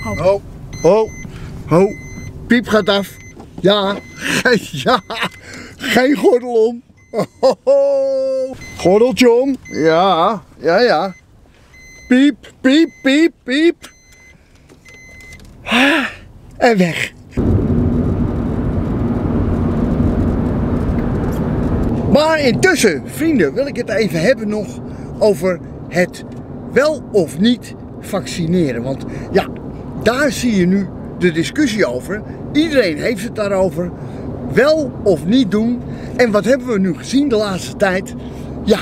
Ho, ho, ho. Piep gaat af. Ja, ja. Geen gordel om. Ho, ho. Gordeltje om. Ja, ja, ja. Piep, piep, piep, piep. En weg. Maar intussen, vrienden, wil ik het even hebben nog over het wel of niet vaccineren. Want ja, daar zie je nu de discussie over. Iedereen heeft het daarover. Wel of niet doen. En wat hebben we nu gezien de laatste tijd? Ja,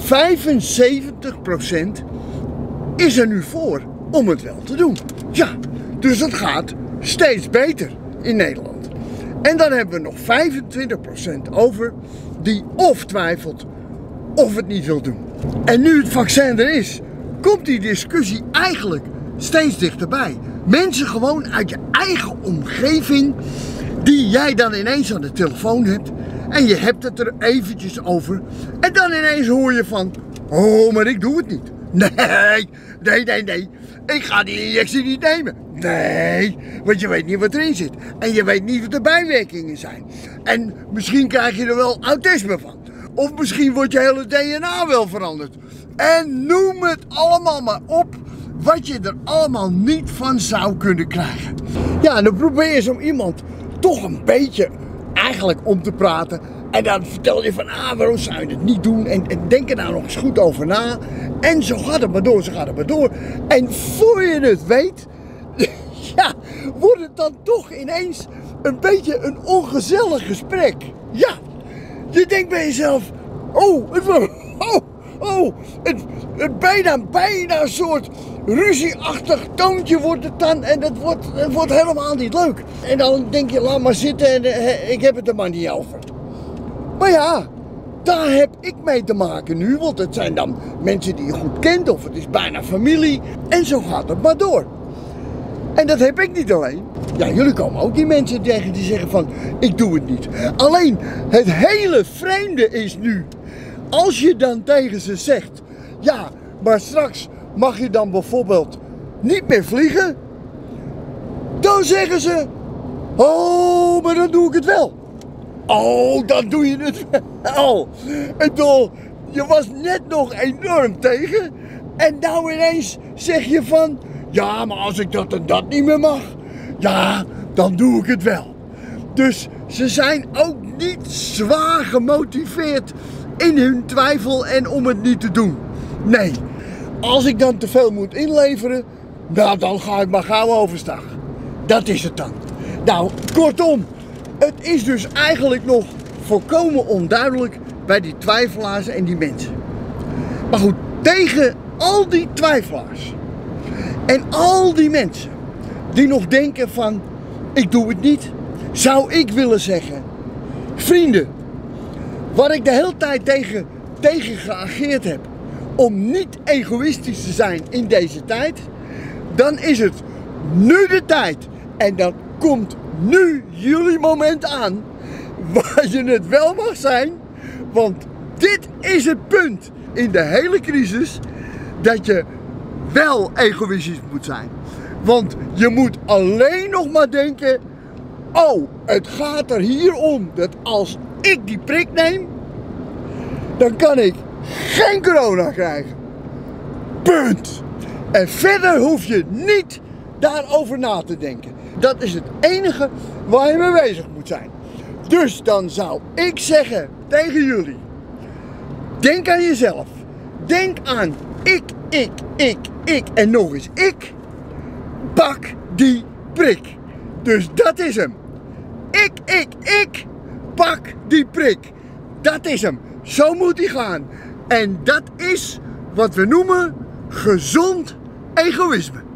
75% is er nu voor om het wel te doen. Ja, dus het gaat steeds beter in Nederland. En dan hebben we nog 25% over die of twijfelt of het niet wil doen. En nu het vaccin er is, komt die discussie eigenlijk steeds dichterbij. Mensen gewoon uit je eigen omgeving, die jij dan ineens aan de telefoon hebt. En je hebt het er eventjes over. En dan ineens hoor je van, oh, maar ik doe het niet. Nee. Ik ga die injectie niet nemen. Nee, want je weet niet wat erin zit. En je weet niet wat de bijwerkingen zijn. En misschien krijg je er wel autisme van. Of misschien wordt je hele DNA wel veranderd. En noem het allemaal maar op wat je er allemaal niet van zou kunnen krijgen. Ja, en dan probeer je zo iemand toch een beetje eigenlijk om te praten. En dan vertel je van, waarom zou je het niet doen? En denk er nou nog eens goed over na. En zo gaat het maar door, En voor je het weet, ja, wordt het dan toch ineens een beetje een ongezellig gesprek. Ja, je denkt bij jezelf, het bijna een soort ruzieachtig toontje wordt het dan. En het wordt helemaal niet leuk. En dan denk je, laat maar zitten en ik heb het er maar niet over. Maar ja, daar heb ik mee te maken nu, want het zijn dan mensen die je goed kent of het is bijna familie. En zo gaat het maar door. En dat heb ik niet alleen. Ja, jullie komen ook die mensen tegen die zeggen van, ik doe het niet. Alleen, het hele vreemde is nu, als je dan tegen ze zegt, ja, maar straks mag je dan bijvoorbeeld niet meer vliegen. Dan zeggen ze, oh, maar dan doe ik het wel. Oh, dan doe je het wel. En toch, je was net nog enorm tegen. En nou ineens zeg je van, ja, maar als ik dat en dat niet meer mag, ja, dan doe ik het wel. Dus ze zijn ook niet zwaar gemotiveerd in hun twijfel en om het niet te doen. Nee, als ik dan te veel moet inleveren, nou, dan ga ik maar gauw overstag. Dat is het dan. Nou, kortom. Het is dus eigenlijk nog volkomen onduidelijk bij die twijfelaars en die mensen. Maar goed, tegen al die twijfelaars en al die mensen die nog denken van, ik doe het niet, zou ik willen zeggen, vrienden, waar ik de hele tijd tegen geageerd heb om niet egoïstisch te zijn in deze tijd, dan is het nu de tijd en dan komt nu jullie moment aan waar je het wel mag zijn, want dit is het punt in de hele crisis dat je wel egoïstisch moet zijn. Want je moet alleen nog maar denken, oh, het gaat er hier om dat als ik die prik neem, dan kan ik geen corona krijgen. Punt. En verder hoef je niet daarover na te denken. Dat is het enige waar je mee bezig moet zijn. Dus dan zou ik zeggen tegen jullie, denk aan jezelf. Denk aan ik en nog eens ik. Pak die prik. Dus dat is hem. Ik, pak die prik. Dat is hem. Zo moet hij gaan. En dat is wat we noemen gezond egoïsme.